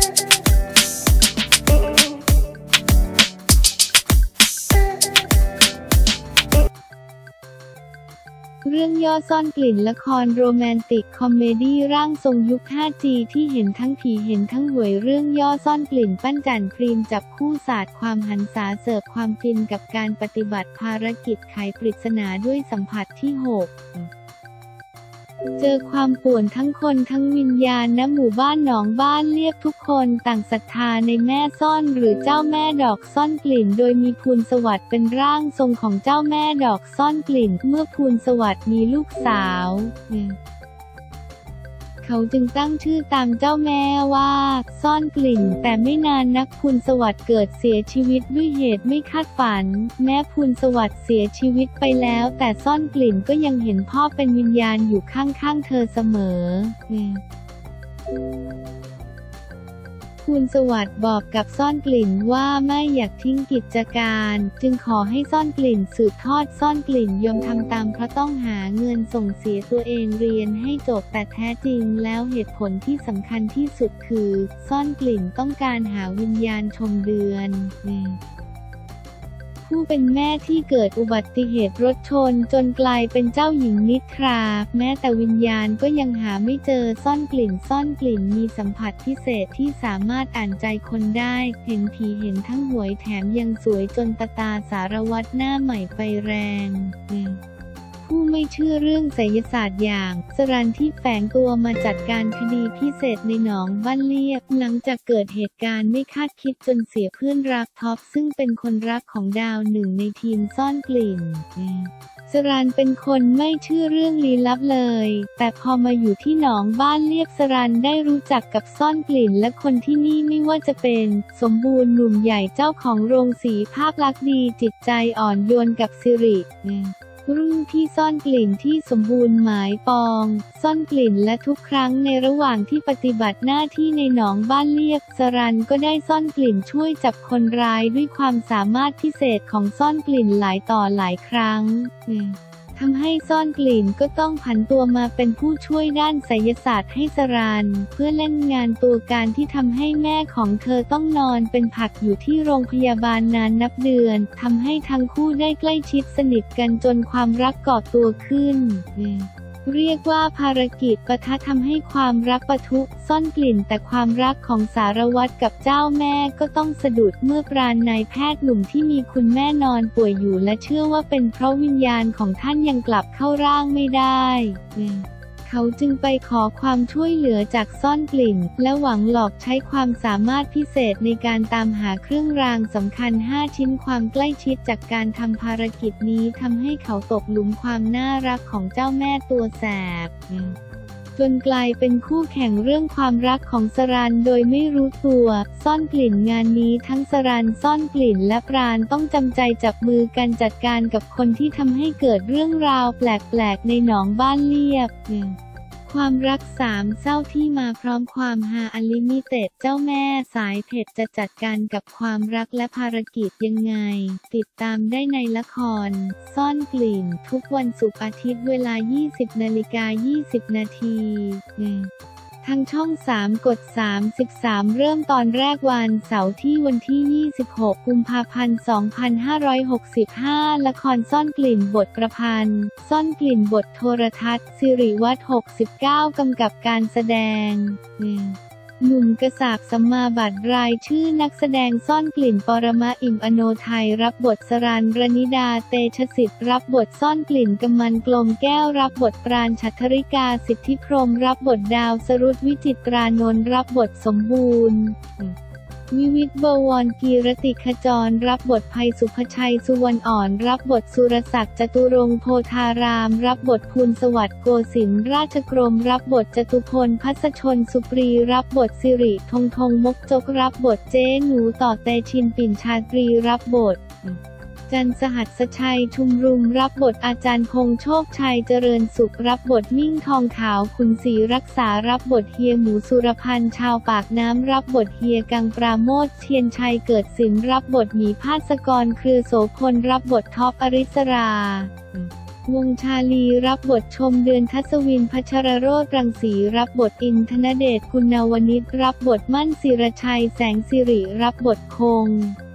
เรื่องย่อซ่อนกลิ่นละครโรแมนติกคอมเมดี้ร่างทรงยุค 5G ที่เห็นทั้งผีเห็นทั้งหวยเรื่องย่อซ่อนกลิ่นปั้นจันพรีมจับคู่ศาสตร์ความหันษาเสิร์ฟความฟินกับการปฏิบัติภารกิจไขปริศนาด้วยสัมผัสที่ 6เจอความป่วนทั้งคนทั้งวิญญาณณหมู่บ้านหนองบ้านเรียบทุกคนต่างศรัทธาในแม่ซ่อนหรือเจ้าแม่ดอกซ่อนกลิ่นโดยมีภูลสวัสดิ์เป็นร่างทรงของเจ้าแม่ดอกซ่อนกลิ่นเมื่อภูลสวัสดิ์มีลูกสาวเขาจึงตั้งชื่อตามเจ้าแม่ว่าซ่อนกลิ่นแต่ไม่นานนักภูลสวัสดิ์เกิดเสียชีวิตด้วยเหตุไม่คาดฝันแม้ภูลสวัสดิ์เสียชีวิตไปแล้วแต่ซ่อนกลิ่นก็ยังเห็นพ่อเป็นวิญญาณอยู่ข้างๆเธอเสมอภูลสวัสดิ์บอกกับซ่อนกลิ่นว่าไม่อยากทิ้งกิจการจึงขอให้ซ่อนกลิ่นสืบทอดซ่อนกลิ่นยอมทำตามเพราะต้องหาเงินส่งเสียตัวเองเรียนให้จบแต่แท้จริงแล้วเหตุผลที่สำคัญที่สุดคือซ่อนกลิ่นต้องการหาวิญญาณชมเดือนผู้เป็นแม่ที่เกิดอุบัติเหตุรถชนจนกลายเป็นเจ้าหญิงนิทราแม้แต่วิญญาณก็ยังหาไม่เจอซ่อนกลิ่นมีสัมผัสพิเศษที่สามารถอ่านใจคนได้เห็นผีเห็นทั้งหวยแถมยังสวยจนตาสารวัตรหน้าใหม่ไฟแรงผู้ไม่เชื่อเรื่องไสยศาสตร์อย่างสรัญที่แฝงตัวมาจัดการคดีพิเศษในหนองบ้านเลียบหลังจากเกิดเหตุการณ์ไม่คาดคิดจนเสียเพื่อนรักท็อปซึ่งเป็นคนรักของดาวหนึ่งในทีมซ่อนกลิ่นสรัญเป็นคนไม่เชื่อเรื่องลี้ลับเลยแต่พอมาอยู่ที่หนองบ้านเลียบสรัญได้รู้จักกับซ่อนกลิ่นและคนที่นี่ไม่ว่าจะเป็นสมบูรณ์หนุ่มใหญ่เจ้าของโรงสีภาพลักษณ์ดีจิตใจอ่อนโยนกับสิริรุ่นพี่ซ่อนกลิ่นที่สมบูรณ์หมายปองซ่อนกลิ่นและทุกครั้งในระหว่างที่ปฏิบัติหน้าที่ในหนองบ้านเลียบสรัญก็ได้ซ่อนกลิ่นช่วยจับคนร้ายด้วยความสามารถพิเศษของซ่อนกลิ่นหลายต่อหลายครั้งทำให้ซ่อนกลิ่นก็ต้องผันตัวมาเป็นผู้ช่วยด้านไสยศาสตร์ให้สรัญเพื่อเล่นงานตัวการที่ทำให้แม่ของเธอต้องนอนเป็นผักอยู่ที่โรงพยาบาลนานนับเดือนทำให้ทั้งคู่ได้ใกล้ชิดสนิทกันจนความรักก่อตัวขึ้นเรียกว่าภารกิจปะทะทำให้ความรักปะทุซ่อนกลิ่นแต่ความรักของสารวัตรกับเจ้าแม่ก็ต้องสะดุดเมื่อปราณนายแพทย์หนุ่มที่มีคุณแม่นอนป่วยอยู่และเชื่อว่าเป็นเพราะวิญญาณของท่านยังกลับเข้าร่างไม่ได้เขาจึงไปขอความช่วยเหลือจากซ่อนกลิ่นและหวังหลอกใช้ความสามารถพิเศษในการตามหาเครื่องรางสำคัญ5ชิ้นความใกล้ชิดจากการทำภารกิจนี้ทำให้เขาตกหลุมความน่ารักของเจ้าแม่ตัวแสบจนกลายเป็นคู่แข่งเรื่องความรักของสรัญโดยไม่รู้ตัวซ่อนกลิ่นงานนี้ทั้งสรัญซ่อนกลิ่นและปราณต้องจำใจจับมือกันจัดการกับคนที่ทำให้เกิดเรื่องราวแปลกๆในหนองบ้านเลียบความรักสามเศร้าที่มาพร้อมความฮาอลิมิเต็ดเจ้าแม่สายเผ็ดจะจัดการกับความรักและภารกิจยังไงติดตามได้ในละครซ่อนกลิ่นทุกวันศุกร์อาทิตย์เวลา 20:20 นาทีทางช่อง 3 กด 33 เริ่มตอนแรกวันเสาร์ที่วันที่ 26 กุมภาพันธ์ 2565 ละครซ่อนกลิ่นบทประพันธ์ซ่อนกลิ่นบทโทรทัศน์สิริวัฒน์ 69 กำกับการแสดงหนุ่มกษาปสัมมาบัตรรายชื่อนักแสดงซ่อนกลิ่นปรมะอิ่มอโนไทยรับบทสรัญ รณิดาเตชะสิทธิ์รับบทซ่อนกลิ่นกำมันกลมแก้วรับบทปราณ ฉัตรริกาสิทธิพรหมรับบทดาวสรุตวิจิตรานนท์รับบทสมบูรณ์วิวิตร บวรกีรติขจรรับบทไพสุภชัยสุวรรณอ่อนรับบทสุรศักดิ์จตุรงค์โพธารามรับบทภูลสวัสดิ์โกสินทร์ราชกรมรับบทจตุพลพัสชนสุปรีรับบทสิริธงมกจกรับบทเจ๊หนูต่อเตชินปิ่นชาตรีรับบทจันทร์สหัสชัยชุมรุมรับบทอาจารย์พงษ์โชคชัยเจริญสุขรับบทมิ่งทองขาวขุนศรีรักษารับบทเฮียหมูสุรพันธ์ชาวปากน้ำรับบทเฮียกังปราโมชเทียนชัยเกิดศิลป์รับบทหมีภาสกรเครือโสพลรับบทท็อปอริสราวงชาลีรับบทชมเดือนทัศวิน พัชรโรจน์ รังสีรับบทอิน ธนเดช กุณาวนิชรับบทมั่น ศิรชัย แสงสิริรับบทคง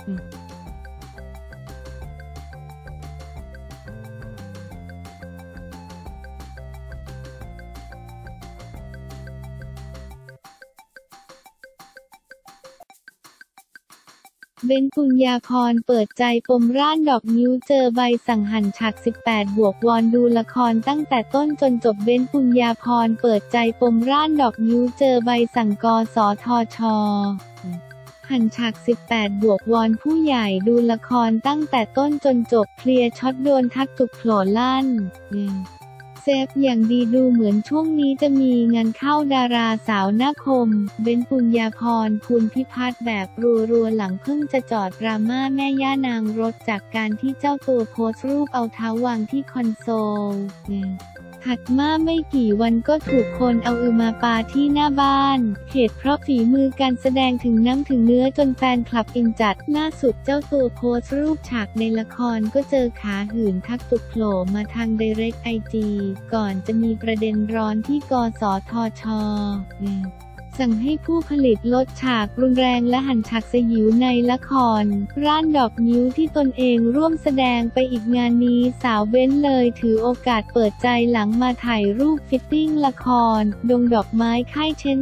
เบนซ์ ปุญญาพรเปิดใจปมร่านดอกนิ้วเจอใบสั่งหั่นฉาก 18 บวกวอนดูละครตั้งแต่ต้นจนจบเบนซ์ ปุญญาพรเปิดใจปมร่านดอกนิ้วเจอใบสั่งกสทช.หั่นฉาก 18 บวกวอนผู้ใหญ่ดูละครตั้งแต่ต้นจนจบเคลียร์ช็อตโดนทักจุกโผล่ลั่นเซฟอย่างดีดูเหมือนช่วงนี้จะมีงานเข้าดาราสาวหน้าคมเบนซ์ ปุญญาพร ภูลพิพัฒน์แบบรัวๆหลังเพิ่งจะจอดดราม่าแม่ย่านางรถจากการที่เจ้าตัวโพสต์รูปเอาเท้าวางที่คอนโซลถัดมาไม่กี่วันก็ถูกคนเอามาปาที่หน้าบ้านเหตุเพราะฝีมือการแสดงถึงน้ำถึงเนื้อจนแฟนคลับอินจัดล่าสุดเจ้าตัวโพสต์รูปฉากในละครก็เจอขาหื่นทักตุกโผล่มาทางไดเรกไอจีก่อนจะมีประเด็นร้อนที่กสทช.สั่งให้ผู้ผลิตลดฉากรุนแรงและหั่นฉากสยิวในละครร่านดอกนิ้วที่ตนเองร่วมแสดงไปอีกงานนี้สาวเบ้นเลยถือโอกาสเปิดใจหลังมาถ่ายรูปฟิตติ้งละครดงดอกไม้ค่ายเช่น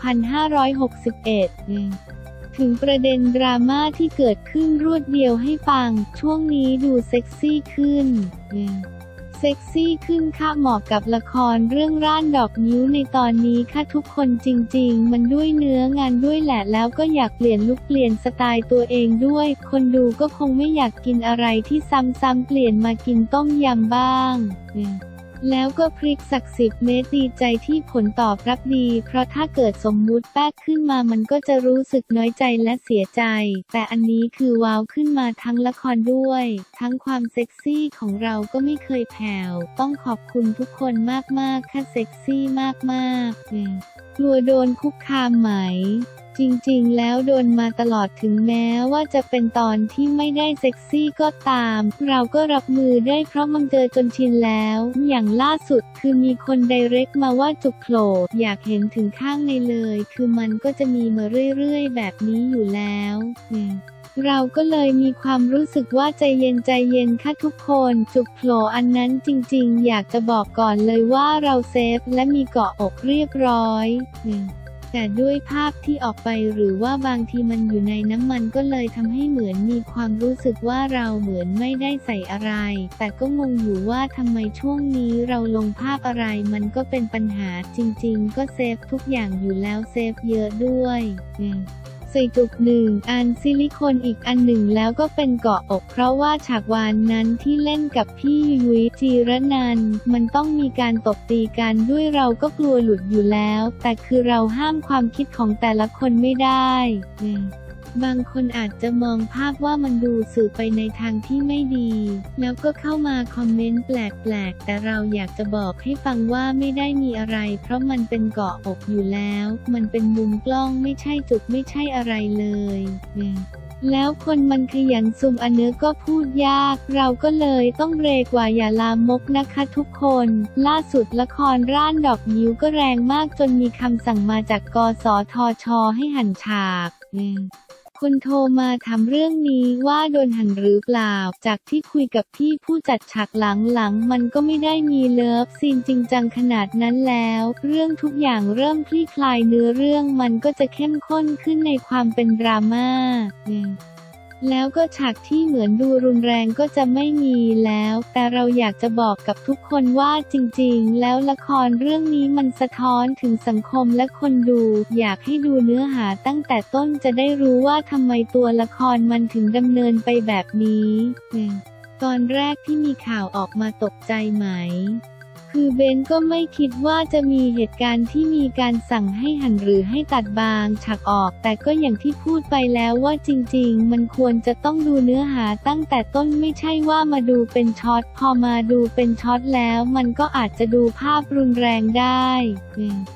2561 ถึงประเด็นดราม่าที่เกิดขึ้นรวดเดียวให้ฟังช่วงนี้ดูเซ็กซี่ขึ้นเซ็กซี่ขึ้นค่ะเหมาะกับละครเรื่องร่านดอกนิ้วในตอนนี้ค่ะทุกคนจริงๆมันด้วยเนื้องานด้วยแหละแล้วก็อยากเปลี่ยนลุคเปลี่ยนสไตล์ตัวเองด้วยคนดูก็คงไม่อยากกินอะไรที่ซ้ำๆเปลี่ยนมากินต้มยำบ้างแล้วก็พริกสัก10 เม็ดดีใจที่ผลตอบรับดีเพราะถ้าเกิดสมมุติแป๊กขึ้นมามันก็จะรู้สึกน้อยใจและเสียใจแต่อันนี้คือว้าวขึ้นมาทั้งละครด้วยทั้งความเซ็กซี่ของเราก็ไม่เคยแผ่วต้องขอบคุณทุกคนมากๆค่ะเซ็กซี่มากๆกลัวโดนคุกคามไหมจริงๆแล้วโดนมาตลอดถึงแม้ว่าจะเป็นตอนที่ไม่ได้เซ็กซี่ก็ตามเราก็รับมือได้เพราะมันเจอจนชินแล้วอย่างล่าสุดคือมีคนไดเรกมาว่าจุกโผล่อยากเห็นถึงข้างในเลยคือมันก็จะมีมาเรื่อยๆแบบนี้อยู่แล้วเราก็เลยมีความรู้สึกว่าใจเย็นค่ะทุกคนจุกโผล่อันนั้นจริงๆอยากจะบอกก่อนเลยว่าเราเซฟและมีเกาะอกเรียบร้อยแต่ด้วยภาพที่ออกไปหรือว่าบางทีมันอยู่ในน้ำมันก็เลยทำให้เหมือนมีความรู้สึกว่าเราเหมือนไม่ได้ใส่อะไรแต่ก็งงอยู่ว่าทำไมช่วงนี้เราลงภาพอะไรมันก็เป็นปัญหาจริงๆก็เซฟทุกอย่างอยู่แล้วเซฟเยอะด้วยใส่จุก1 อันซิลิโคนอีกอันหนึ่งแล้วก็เป็นเกาะอกเพราะว่าฉากวานนั้นที่เล่นกับพี่ยุ้ยจีรนันท์มันต้องมีการตบตีกันด้วยเราก็กลัวหลุดอยู่แล้วแต่คือเราห้ามความคิดของแต่ละคนไม่ได้บางคนอาจจะมองภาพว่ามันดูสื่อไปในทางที่ไม่ดีแล้วก็เข้ามาคอมเมนต์แปลกๆแต่เราอยากจะบอกให้ฟังว่าไม่ได้มีอะไรเพราะมันเป็นเกาะอกอยู่แล้วมันเป็นมุมกล้องไม่ใช่จุดไม่ใช่อะไรเลยแล้วคนมันขยันซุ่มอันเนื้อก็พูดยากเราก็เลยต้องเบรกว่าอย่าลามกนะคะทุกคนล่าสุดละครร่านดอกนิ้วก็แรงมากจนมีคำสั่งมาจากกสทช.ให้หั่นฉากคนโทรมาถามเรื่องนี้ว่าโดนหั่นหรือเปล่าจากที่คุยกับพี่ผู้จัดฉากหลังมันก็ไม่ได้มีเลิฟซีนจริงจังขนาดนั้นแล้วเรื่องทุกอย่างเริ่มคลี่คลายเนื้อเรื่องมันก็จะเข้มข้นขึ้นในความเป็นดราม่าแล้วก็ฉากที่เหมือนดูรุนแรงก็จะไม่มีแล้วแต่เราอยากจะบอกกับทุกคนว่าจริงๆแล้วละครเรื่องนี้มันสะท้อนถึงสังคมและคนดูอยากให้ดูเนื้อหาตั้งแต่ต้นจะได้รู้ว่าทำไมตัวละครมันถึงดำเนินไปแบบนี้ตอนแรกที่มีข่าวออกมาตกใจไหมคือเบนก็ไม่คิดว่าจะมีเหตุการณ์ที่มีการสั่งให้หั่นหรือให้ตัดบางฉากออกแต่ก็อย่างที่พูดไปแล้วว่าจริงๆมันควรจะต้องดูเนื้อหาตั้งแต่ต้นไม่ใช่ว่ามาดูเป็นช็อตพอมาดูเป็นช็อตแล้วมันก็อาจจะดูภาพรุนแรงได้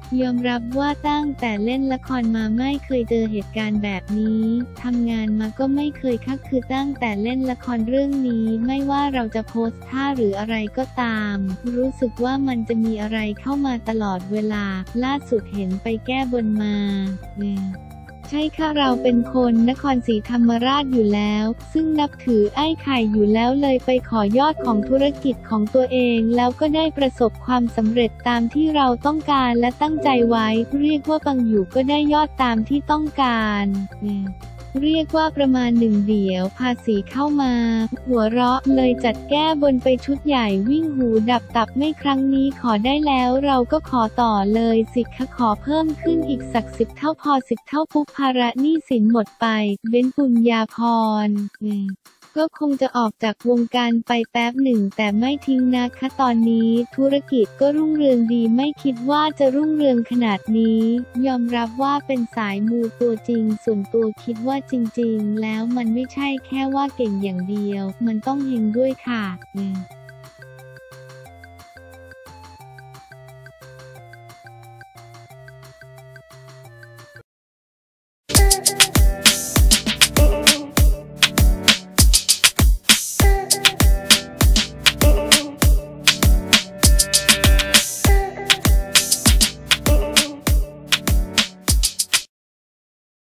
ยอมรับว่าตั้งแต่เล่นละครมาไม่เคยเจอเหตุการณ์แบบนี้ทำงานมาก็ไม่เคยคือตั้งแต่เล่นละครเรื่องนี้ไม่ว่าเราจะโพสท่าหรืออะไรก็ตามรู้สึกว่ามันจะมีอะไรเข้ามาตลอดเวลาล่าสุดเห็นไปแก้บนมาใช่ค่ะเราเป็นคนนครศรีธรรมราชอยู่แล้วซึ่งนับถือไอ้ไข่อยู่แล้วเลยไปขอยอดของธุรกิจของตัวเองแล้วก็ได้ประสบความสำเร็จตามที่เราต้องการและตั้งใจไว้เรียกว่าปังอยู่ก็ได้ยอดตามที่ต้องการเรียกว่าประมาณ1 เดี๋ยวภาษีเข้ามาหัวเราะเลยจัดแก้บนไปชุดใหญ่วิ่งหูดับตับไม่ครั้งนี้ขอได้แล้วเราก็ขอต่อเลยสิคะขอเพิ่มขึ้นอีกสัก10 เท่าพอ10 เท่าปุ๊บภาระหนี้สินหมดไปเบ้นปุญญาพรก็คงจะออกจากวงการไปแป๊บหนึ่งแต่ไม่ทิ้งนะคะตอนนี้ธุรกิจก็รุ่งเรืองดีไม่คิดว่าจะรุ่งเรืองขนาดนี้ยอมรับว่าเป็นสายมูตัวจริงส่วนตัวคิดว่าจริงๆแล้วมันไม่ใช่แค่ว่าเก่งอย่างเดียวมันต้องเฮงด้วยค่ะ